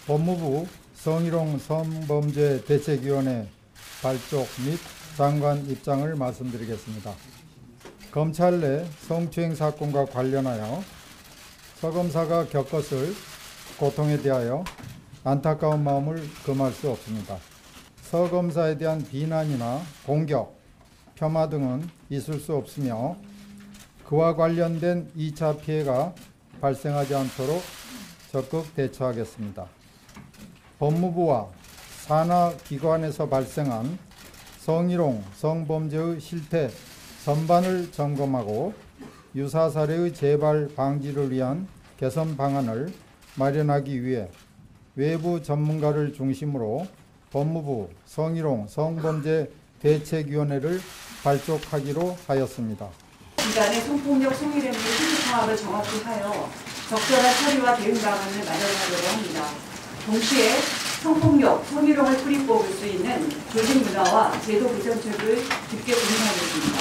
법무부 성희롱 성범죄 대책위원회 발족 및 장관 입장을 말씀드리겠습니다. 검찰 내 성추행 사건과 관련하여 서 검사가 겪었을 고통에 대하여 안타까운 마음을 금할 수 없습니다. 서 검사에 대한 비난이나 공격, 폄하 등은 있을 수 없으며 그와 관련된 2차 피해가 발생하지 않도록 적극 대처하겠습니다. 법무부와 산하기관에서 발생한 성희롱, 성범죄의 실태 전반을 점검하고 유사 사례의 재발 방지를 위한 개선 방안을 마련하기 위해 외부 전문가를 중심으로 법무부 성희롱, 성범죄 대책위원회를 발족하기로 하였습니다. 기간의 성폭력, 성희롱의 현실 파악을 정확히 하여 적절한 처리와 대응 방안을 마련하려고 합니다. 동시에 성폭력, 성희롱을 뿌리 뽑을 수 있는 조직 문화와 제도 구정책을 깊게 고민하겠습니다.